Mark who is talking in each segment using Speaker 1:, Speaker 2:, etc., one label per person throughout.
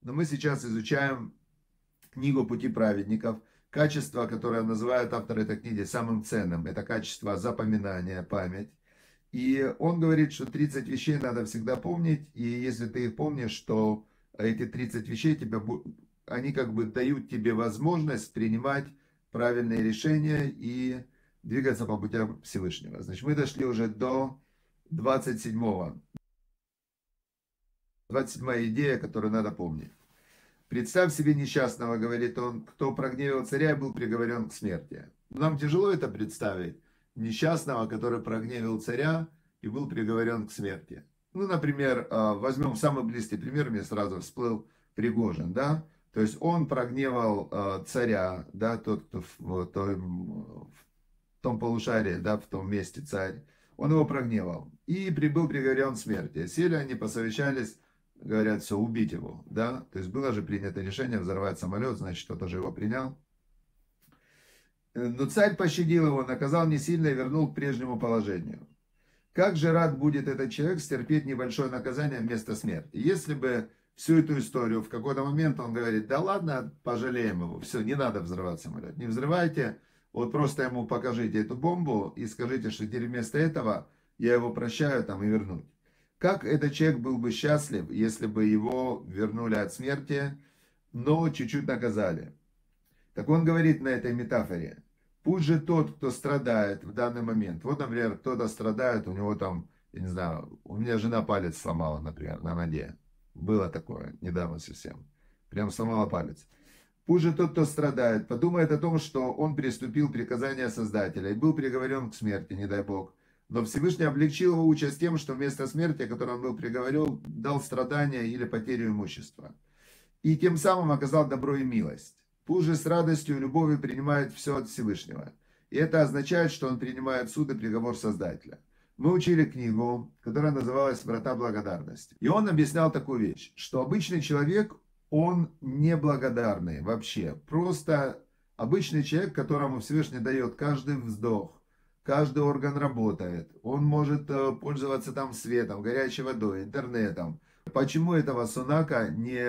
Speaker 1: Но мы сейчас изучаем книгу «Пути праведников», качество, которое называют авторы этой книги самым ценным. Это качество запоминания, память. И он говорит, что 30 вещей надо всегда помнить, и если ты их помнишь, то эти 30 вещей они как бы дают тебе возможность принимать правильные решения и двигаться по путям Всевышнего. Значит, мы дошли уже до 27-го. 27-я идея, которую надо помнить. Представь себе несчастного, говорит он, кто прогневил царя и был приговорен к смерти. Нам тяжело это представить. Несчастного, который прогневил царя и был приговорен к смерти. Ну, например, возьмем самый близкий пример, мне сразу всплыл Пригожин, да? То есть он прогневал царя, да, тот, кто в том полушарии, да, в том месте царь. Он его прогневал и был приговорен к смерти. Сели они, посовещались, говорят, все, убить его, да? То есть было же принято решение взорвать самолет, значит, кто-то же его принял. Но царь пощадил его, наказал не сильно и вернул к прежнему положению. Как же рад будет этот человек стерпеть небольшое наказание вместо смерти. Если бы всю эту историю в какой-то момент он говорит, да ладно, пожалеем его, все, не надо взрывать самолет, не взрывайте, вот просто ему покажите эту бомбу и скажите, что теперь вместо этого я его прощаю там и вернуть. Как этот человек был бы счастлив, если бы его вернули от смерти, но чуть-чуть наказали. Так он говорит на этой метафоре, пусть же тот, кто страдает в данный момент, вот, например, кто-то страдает, у него там, я не знаю, у меня жена палец сломала, например, на ноге. Было такое недавно совсем. Прям сломала палец. Пусть же тот, кто страдает, подумает о том, что он приступил приказание Создателя и был приговорен к смерти, не дай Бог. Но Всевышний облегчил его участь тем, что вместо смерти, которой он был приговорен, дал страдания или потерю имущества. И тем самым оказал добро и милость. Пусть же с радостью и любовью принимает все от Всевышнего. И это означает, что он принимает суд и приговор Создателя. Мы учили книгу, которая называлась «Врата благодарности». И он объяснял такую вещь, что обычный человек, он неблагодарный вообще. Просто обычный человек, которому Всевышний дает каждый вздох, каждый орган работает. Он может пользоваться там светом, горячей водой, интернетом. Почему этого Сунака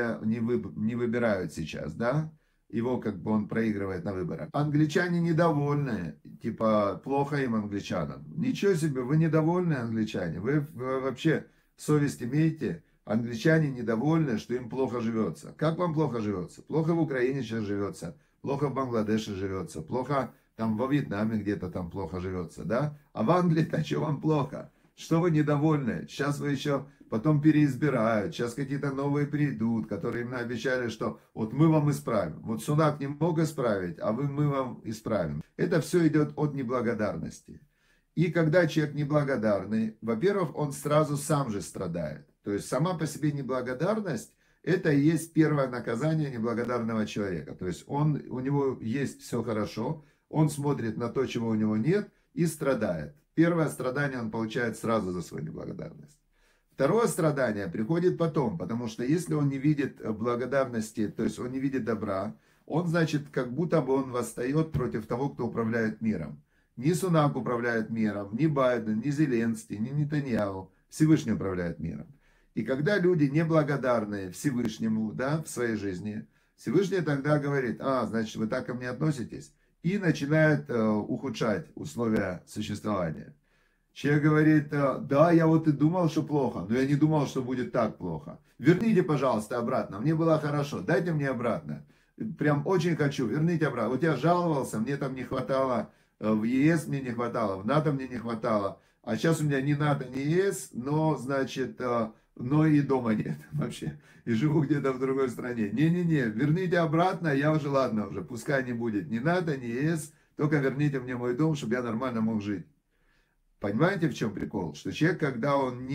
Speaker 1: не выбирают сейчас, да? Его как бы он проигрывает на выборах. Англичане недовольны, типа плохо им англичанам. Ничего себе, вы недовольны англичане, вы вообще совесть имеете? Англичане недовольны, что им плохо живется. Как вам плохо живется? Плохо в Украине сейчас живется, плохо в Бангладеше живется, плохо там во Вьетнаме где-то там плохо живется, да? А в Англии-то что вам плохо? Что вы недовольны? Сейчас вы еще потом переизбирают, сейчас какие-то новые придут, которые им обещали, что вот мы вам исправим. Вот Сунак не мог исправить, а мы вам исправим. Это все идет от неблагодарности. И когда человек неблагодарный, во-первых, он сразу сам же страдает. То есть сама по себе неблагодарность, это и есть первое наказание неблагодарного человека. То есть у него есть все хорошо, он смотрит на то, чего у него нет, и страдает. Первое страдание он получает сразу за свою неблагодарность. Второе страдание приходит потом, потому что если он не видит благодарности, то есть он не видит добра, он, значит, как будто бы он восстает против того, кто управляет миром. Ни Сунак управляет миром, ни Байден, ни Зеленский, ни Нетаньяху. Всевышний управляет миром. И когда люди неблагодарные Всевышнему, да, в своей жизни, Всевышний тогда говорит, значит, вы так ко мне относитесь, и начинает ухудшать условия существования. Человек говорит, да, я вот и думал, что плохо, но я не думал, что будет так плохо. Верните, пожалуйста, обратно, мне было хорошо, дайте мне обратно. Прям очень хочу, верните обратно. Вот я жаловался, мне там не хватало, в ЕС мне не хватало, в НАТО мне не хватало. А сейчас у меня ни НАТО, ни ЕС, но, значит, но и дома нет вообще. И живу где-то в другой стране. Не-не-не, верните обратно, я уже, ладно уже, пускай не будет ни НАТО, ни ЕС, только верните мне мой дом, чтобы я нормально мог жить. Понимаете, в чем прикол? Что человек, когда он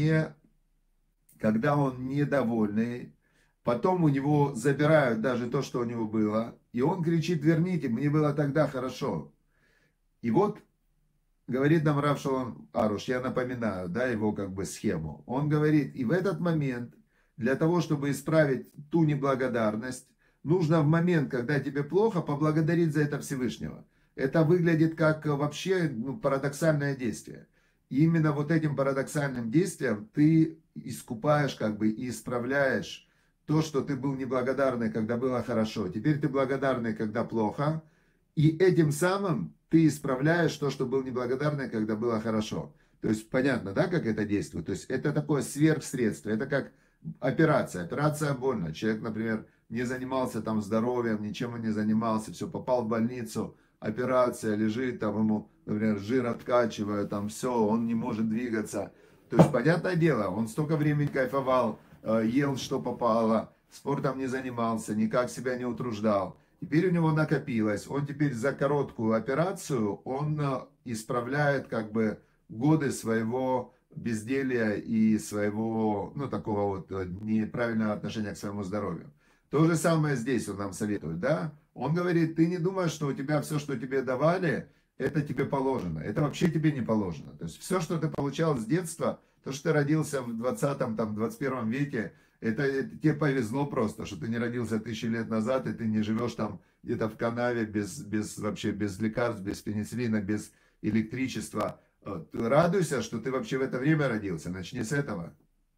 Speaker 1: недовольный, потом у него забирают даже то, что у него было, и он кричит, верните, мне было тогда хорошо. И вот, говорит нам Рав Шолом Аруш, я напоминаю, да, его как бы схему. Он говорит, и в этот момент, для того, чтобы исправить ту неблагодарность, нужно в момент, когда тебе плохо, поблагодарить за это Всевышнего. Это выглядит как вообще парадоксальное действие. И именно вот этим парадоксальным действием ты искупаешь как бы и исправляешь то, что ты был неблагодарный, когда было хорошо. Теперь ты благодарный, когда плохо. И этим самым ты исправляешь то, что был неблагодарный, когда было хорошо. То есть понятно, да, как это действует? То есть это такое сверхсредство. Это как операция. Операция больно. Человек, например, не занимался там здоровьем, ничем он не занимался, все, попал в больницу, операция, лежит, там ему, например, жир откачивают, там все, он не может двигаться. То есть, понятное дело, он столько времени кайфовал, ел, что попало, спортом не занимался, никак себя не утруждал. Теперь у него накопилось, он теперь за короткую операцию, он исправляет как бы годы своего безделья и своего, ну, такого вот неправильного отношения к своему здоровью. То же самое здесь он нам советует, да? Он говорит, ты не думаешь, что у тебя все, что тебе давали, это тебе положено. Это вообще тебе не положено. То есть все, что ты получал с детства, то, что ты родился в 20-м, там, 21 веке, это тебе повезло просто, что ты не родился 1000 лет назад, и ты не живешь там где-то в канаве вообще без лекарств, без пенициллина, без электричества. Радуйся, что ты вообще в это время родился. Начни с этого.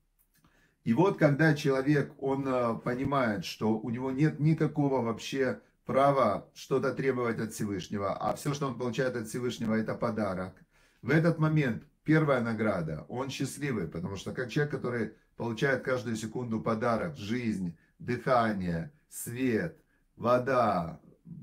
Speaker 1: И вот когда человек, он понимает, что у него нет никакого вообще права что-то требовать от Всевышнего, а все, что он получает от Всевышнего, это подарок. В этот момент первая награда, он счастливый, потому что как человек, который получает каждую секунду подарок, жизнь, дыхание, свет, вода,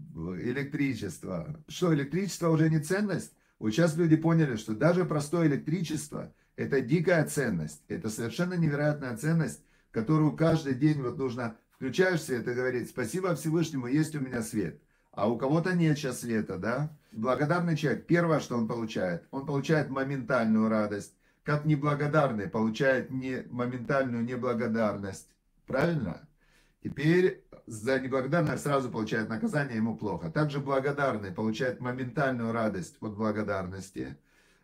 Speaker 1: электричество. Что, электричество уже не ценность? Вот сейчас люди поняли, что даже простое электричество – это дикая ценность. Это совершенно невероятная ценность, которую каждый день вот нужно, включаешь свет и говорить, спасибо Всевышнему, есть у меня свет. А у кого-то нет сейчас света, да? Благодарный человек, первое, что он получает моментальную радость. Как неблагодарный получает моментальную неблагодарность. Правильно? Теперь за неблагодарность сразу получает наказание, ему плохо. Также благодарный получает моментальную радость от благодарности.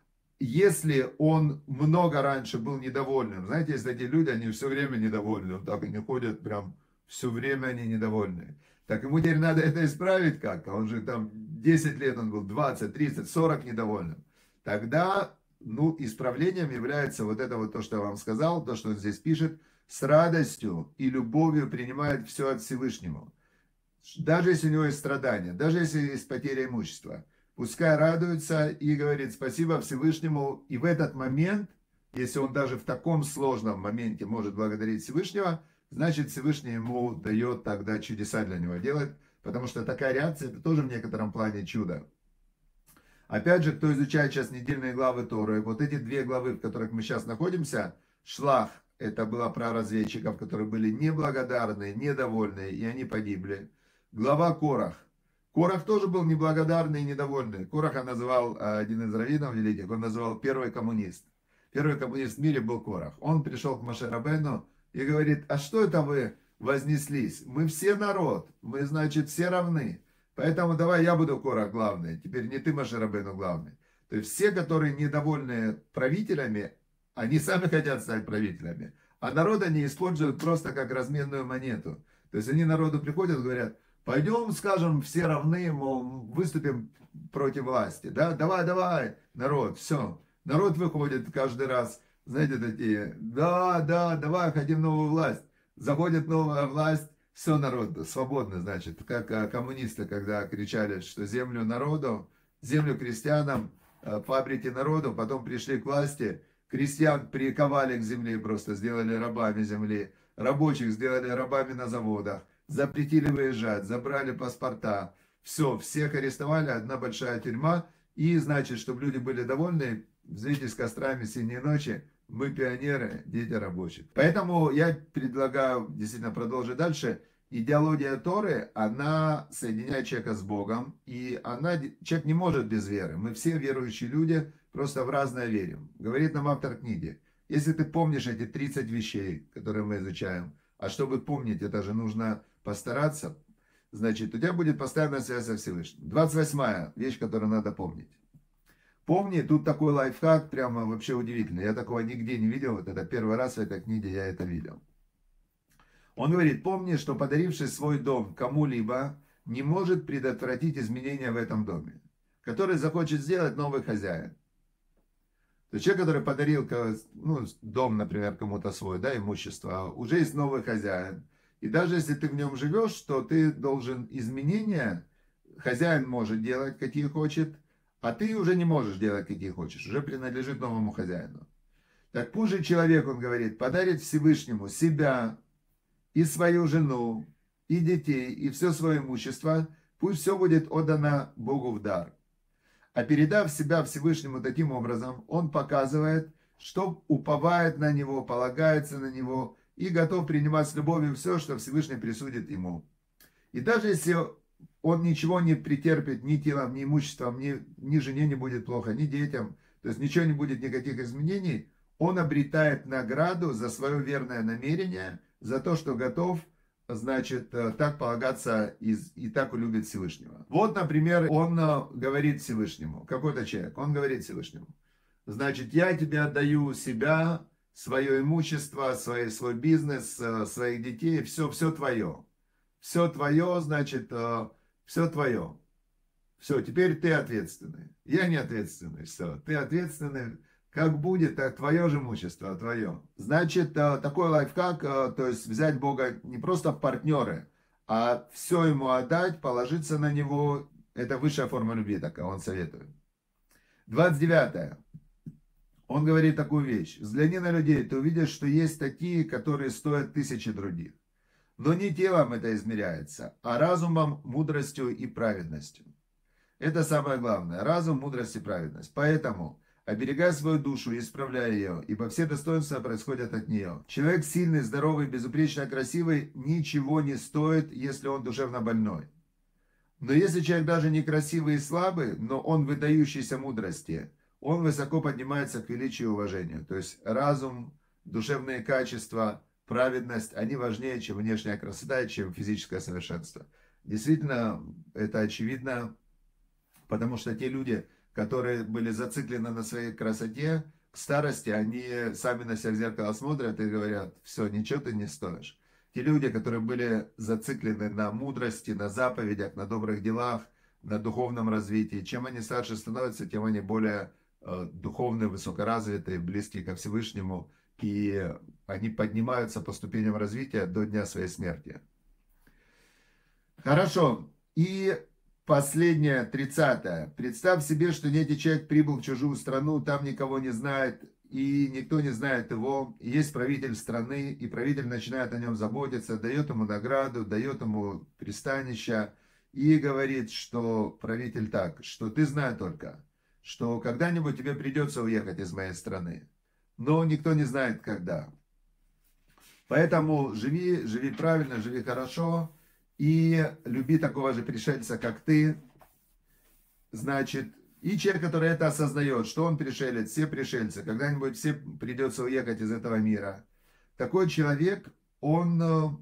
Speaker 1: Если он много раньше был недовольным, знаете, есть такие люди, они все время недовольны, вот так они ходят прям, все время они недовольны. Так ему теперь надо это исправить как-то, он же там 10 лет он был, 20, 30, 40 недовольным. Тогда, ну, исправлением является вот это вот то, что я вам сказал, то, что он здесь пишет, с радостью и любовью принимает все от Всевышнего. Даже если у него есть страдания, даже если есть потеря имущества. Пускай радуется и говорит спасибо Всевышнему. И в этот момент, если он даже в таком сложном моменте может благодарить Всевышнего, значит Всевышний ему дает тогда чудеса для него делать. Потому что такая реакция, это тоже в некотором плане чудо. Опять же, кто изучает сейчас недельные главы Торы, вот эти 2 главы, в которых мы сейчас находимся, Шлах, это было про разведчиков, которые были неблагодарные, недовольные, и они погибли. Глава Корах. Корах тоже был неблагодарный и недовольный. Кораха называл один из раввинов великих, он называл первый коммунист. Первый коммунист в мире был Корах. Он пришел к Моше Рабейну и говорит, а что это вы вознеслись? Мы все народ, мы, значит, все равны. Поэтому давай я буду Корах главный, теперь не ты, Моше Рабейну, главный. То есть все, которые недовольны правителями, они сами хотят стать правителями. А народ они используют просто как разменную монету. То есть они народу приходят и говорят, пойдем, скажем, все равны, мол, выступим против власти. Да? Давай, народ, все. Народ выходит каждый раз, знаете, такие, да, давай, хотим новую власть. Заходит новая власть, все, народ свободно, значит. Как коммунисты, когда кричали, что землю народу, землю крестьянам, фабрики народу, потом пришли к власти, крестьян приковали к земле, просто сделали рабами земли, рабочих сделали рабами на заводах, запретили выезжать, забрали паспорта, все, всех арестовали, одна большая тюрьма, и, значит, чтобы люди были довольны, взвейтесь кострами синей ночи, мы пионеры, дети рабочих. Поэтому я предлагаю действительно продолжить дальше. Идеология Торы, она соединяет человека с Богом, и человек не может без веры. Мы все верующие люди, просто в разное верим. Говорит нам автор книги, если ты помнишь эти 30 вещей, которые мы изучаем, а чтобы помнить, это же нужно постараться, значит, у тебя будет постоянная связь со Всевышним. 28-я вещь, которую надо помнить. Помни, тут такой лайфхак, прямо вообще удивительный. Я такого нигде не видел, вот это первый раз в этой книге я это видел. Он говорит, помни, что подаривший свой дом кому-либо не может предотвратить изменения в этом доме, который захочет сделать новый хозяин. То есть человек, который подарил дом, например, кому-то свой, да, имущество, уже есть новый хозяин. И даже если ты в нем живешь, то ты должен изменения, хозяин может делать, какие хочет, а ты уже не можешь делать, какие хочешь, уже принадлежит новому хозяину. Так пусть же человек, он говорит, подарит Всевышнему себя и свою жену, и детей, и все свое имущество, пусть все будет отдано Богу в дар. А передав себя Всевышнему таким образом, он показывает, что уповает на него, полагается на него и готов принимать с любовью все, что Всевышний присудит ему. И даже если он ничего не претерпит ни телом, ни имуществом, ни жене не будет плохо, ни детям, то есть ничего не будет, никаких изменений, он обретает награду за свое верное намерение, за то, что готов, значит, так полагаться и так улюбит Всевышнего. Вот, например, он говорит Всевышнему, какой-то человек, он говорит Всевышнему, значит, я тебе отдаю себя, свое имущество, свой бизнес, своих детей, все твое. Все твое, значит, все твое. Все, теперь ты ответственный. Я не ответственный, все. Ты ответственный. Как будет, так твое же имущество, твое. Значит, такой лайфхак, то есть взять Бога не просто в партнеры, а все ему отдать, положиться на него. Это высшая форма любви, такая он советует. 29. Он говорит такую вещь. Взгляни на людей, ты увидишь, что есть такие, которые стоят тысячи других. Но не телом это измеряется, а разумом, мудростью и праведностью. Это самое главное. Разум, мудрость и праведность. Поэтому оберегай свою душу и исправляй ее, ибо все достоинства происходят от нее. Человек сильный, здоровый, безупречно красивый ничего не стоит, если он душевно больной. Но если человек даже не красивый и слабый, но он выдающийся мудрости, он высоко поднимается к величию и уважению. То есть разум, душевные качества, праведность, они важнее, чем внешняя красота и чем физическое совершенство. Действительно, это очевидно, потому что те люди, которые были зациклены на своей красоте, к старости, они сами на себя в зеркало смотрят и говорят, все, ничего ты не стоишь. Те люди, которые были зациклены на мудрости, на заповедях, на добрых делах, на духовном развитии, чем они старше становятся, тем они более духовные, высокоразвитые, близкие ко Всевышнему, и они поднимаются по ступеням развития до дня своей смерти. Хорошо. И последнее, 30-е. Представь себе, что некий человек прибыл в чужую страну, там никого не знает, и никто не знает его. И есть правитель страны, и правитель начинает о нем заботиться, дает ему награду, дает ему пристанище, и говорит, что правитель так, что ты знай только, что когда-нибудь тебе придется уехать из моей страны, но никто не знает когда. Поэтому живи правильно, живи хорошо, и люби такого же пришельца, как ты. Значит, и человек, который это осознает, что он пришелец, все пришельцы, когда-нибудь все придется уехать из этого мира. Такой человек, он,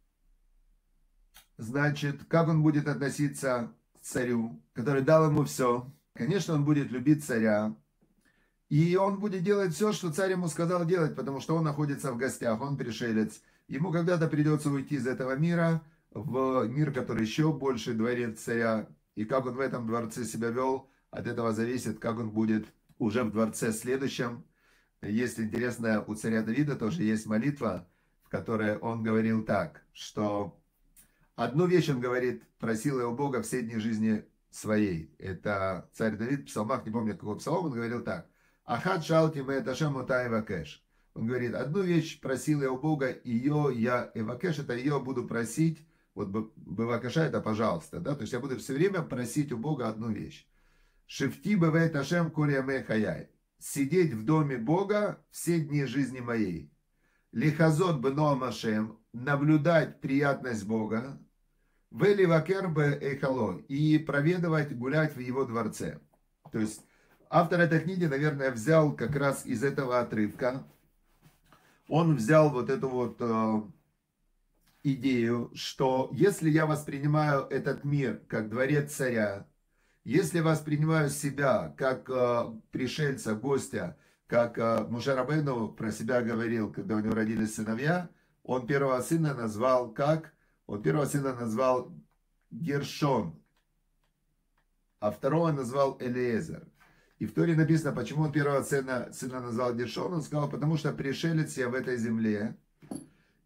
Speaker 1: значит, как он будет относиться к царю, который дал ему все. Конечно, он будет любить царя. И он будет делать все, что царь ему сказал делать, потому что он находится в гостях, он пришелец. Ему когда-то придется уйти из этого мира, в мир, который еще больше, дворец царя. И как он в этом дворце себя вел, от этого зависит, как он будет уже в дворце следующем. Есть интересно, у царя Давида тоже есть молитва, в которой он говорил так, что одну вещь он говорит, просил его Бога все дни жизни своей. Это царь Давид в псалмах, не помню какой псалом, он говорил так. Ахат шалти мэташем утай вакеш. Он говорит, одну вещь просил я у Бога, ее я эвакеш, это ее буду просить. Вот бывакаша это пожалуйста, да, то есть я буду все время просить у Бога одну вещь. Шифти бывает ашем курьяме хаяй. Сидеть в доме Бога все дни жизни моей. Лихазот беноам ашем. Наблюдать приятность Бога. Вели вакер бе эйхало. И проведывать, гулять в его дворце. То есть автор этой книги, наверное, взял как раз из этого отрывка. Он взял вот эту вот идею, что если я воспринимаю этот мир как дворец царя, если воспринимаю себя как пришельца, гостя, как Моше Рабейну про себя говорил, когда у него родились сыновья, он первого сына назвал как? Он первого сына назвал Гершон, а второго назвал Элиезер. И в Торе написано, почему он первого сына назвал Гершон. Он сказал, потому что пришелец я в этой земле.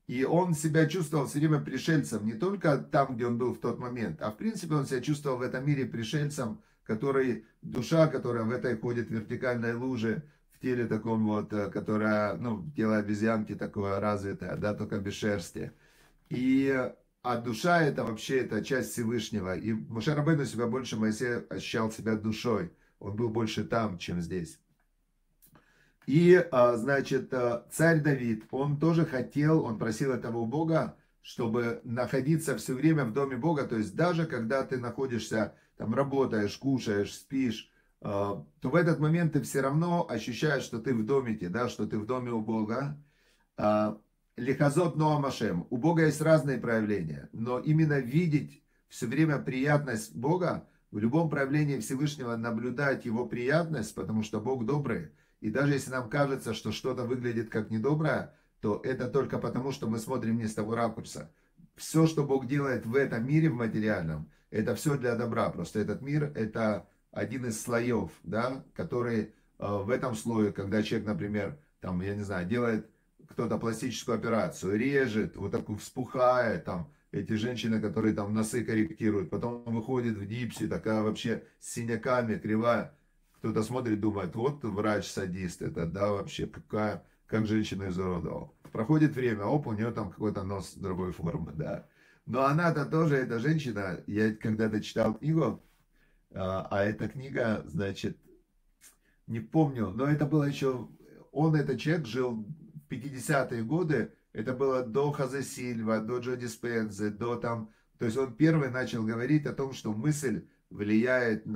Speaker 1: И он себя чувствовал все время пришельцем, не только там, где он был в тот момент, а в принципе он себя чувствовал в этом мире пришельцем, который, душа, которая в этой ходит вертикальной луже, в теле таком вот, которая, ну, тело обезьянки такое развитое, да, только без шерсти. А душа это вообще, это часть Всевышнего. И Моше Рабейну себя больше, Моисей ощущал себя душой. Он был больше там, чем здесь. Значит, царь Давид, он тоже хотел, он просил этого у Бога, чтобы находиться все время в доме Бога. То есть даже когда ты находишься, там работаешь, кушаешь, спишь, то в этот момент ты все равно ощущаешь, что ты в домике, да, что ты в доме у Бога. Лихазот Ноам Ашем. У Бога есть разные проявления, но именно видеть все время приятность Бога, в любом проявлении Всевышнего наблюдать его приятность, потому что Бог добрый. И даже если нам кажется, что что-то выглядит как недоброе, то это только потому, что мы смотрим не с того ракурса. Все, что Бог делает в этом мире, в материальном, это все для добра. Просто этот мир, это один из слоев, да, который в этом слое, когда человек, например, там, я не знаю, делает кто-то пластическую операцию, режет, вот так вспухает, там, эти женщины, которые там носы корректируют, потом выходит в гипсе, такая вообще с синяками, кривая. Кто-то смотрит, думает, вот врач-садист, это, да, вообще, как женщина изуродовала. Проходит время, оп, у нее там какой-то нос другой формы, да. Но она-то тоже, эта женщина, я когда-то читал книгу, а эта книга, значит, не помню, но это было еще, этот человек жил в 50-е годы, это было до Хозе Сильва, до Джо Диспензы, до там, то есть он первый начал говорить о том, что мысль влияет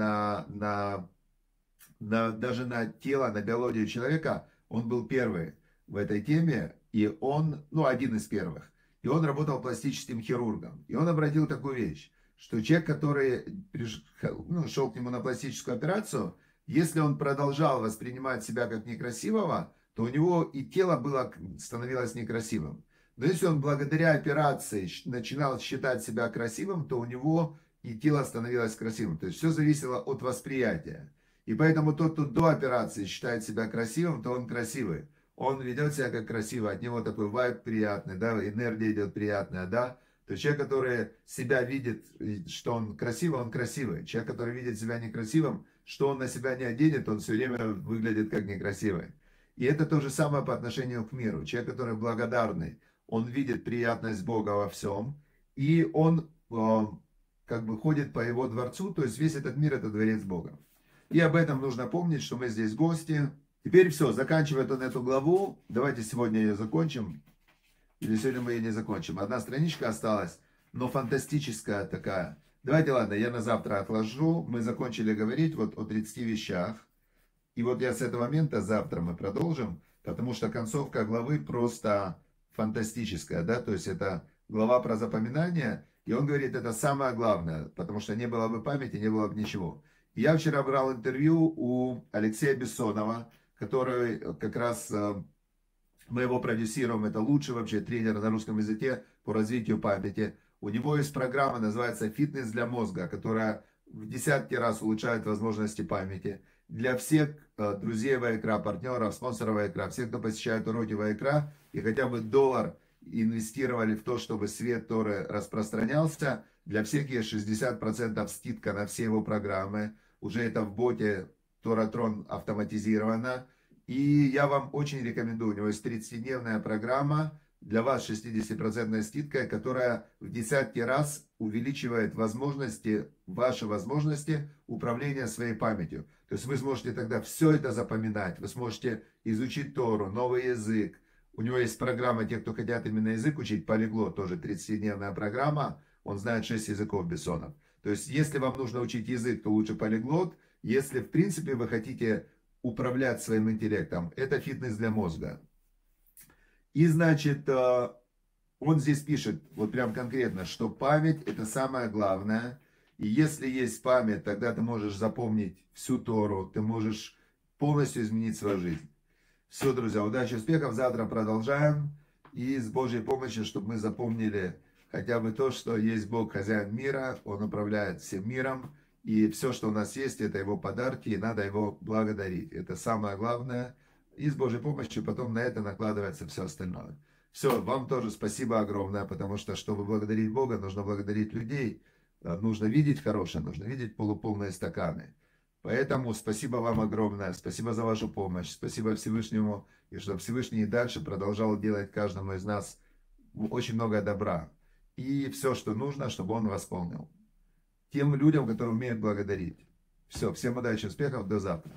Speaker 1: даже на тело, на биологию человека. Он был первый в этой теме, и он, ну, один из первых. И он работал пластическим хирургом. И он обратил такую вещь, что человек, который шел к нему на пластическую операцию, если он продолжал воспринимать себя как некрасивого, то у него и тело становилось некрасивым. Но если он благодаря операции начинал считать себя красивым, то у него и тело становилось красивым. То есть все зависело от восприятия. И поэтому тот, кто до операции считает себя красивым, то он красивый. Он ведет себя как красиво, от него такой вайб приятный, да, энергия идет приятная, да. То есть человек, который себя видит, что он красивый, он красивый. Человек, который видит себя некрасивым, что он на себя не оденет, он все время выглядит как некрасивый. И это то же самое по отношению к миру. Человек, который благодарный, он видит приятность Бога во всем, и он как бы ходит по его дворцу, то есть весь этот мир это дворец Бога. И об этом нужно помнить, что мы здесь гости. Теперь все, заканчивает он эту главу. Давайте сегодня ее закончим. Или сегодня мы ее не закончим. Одна страничка осталась, но фантастическая такая. Давайте, ладно, я на завтра отложу. Мы закончили говорить вот о 30 вещах. И вот я с этого момента, завтра мы продолжим, потому что концовка главы просто фантастическая, да, то есть это глава про запоминание, и он говорит, это самое главное, потому что не было бы памяти, не было бы ничего. Я вчера брал интервью у Алексея Бессонова, который как раз, мы его продюсируем, это лучший вообще тренер на русском языке по развитию памяти. У него есть программа, называется «Фитнес для мозга», которая в десятки раз улучшает возможности памяти. Для всех друзей Вайкра, партнеров, спонсоров Вайкра, всех, кто посещает уроки Вайкра и хотя бы $1 инвестировали в то, чтобы свет Торы распространялся, для всех есть 60% скидка на все его программы. Уже это в боте Торатрон автоматизировано. И я вам очень рекомендую, у него есть 30-дневная программа, для вас 60% скидка, которая в десятки раз увеличивает ваши возможности управления своей памятью. То есть вы сможете тогда все это запоминать, вы сможете изучить Тору, новый язык. У него есть программа, те, кто хотят именно язык учить, полиглот, тоже 30-дневная программа, он знает 6 языков Бессонов. То есть если вам нужно учить язык, то лучше полиглот. Если в принципе вы хотите управлять своим интеллектом, это фитнес для мозга. И значит, он здесь пишет, вот прям конкретно, что память это самое главное. И если есть память, тогда ты можешь запомнить всю Тору, ты можешь полностью изменить свою жизнь. Все, друзья, удачи, успехов. Завтра продолжаем. И с Божьей помощью, чтобы мы запомнили хотя бы то, что есть Бог, хозяин мира, Он управляет всем миром. И все, что у нас есть, это Его подарки, и надо Его благодарить. Это самое главное. И с Божьей помощью потом на это накладывается все остальное. Все, вам тоже спасибо огромное, потому что, чтобы благодарить Бога, нужно благодарить людей, нужно видеть хорошее, нужно видеть полуполные стаканы. Поэтому спасибо вам огромное, спасибо за вашу помощь, спасибо Всевышнему, и чтобы Всевышний и дальше продолжал делать каждому из нас очень много добра. И все, что нужно, чтобы он восполнил. Тем людям, которые умеют благодарить. Все, всем удачи, успехов, до завтра.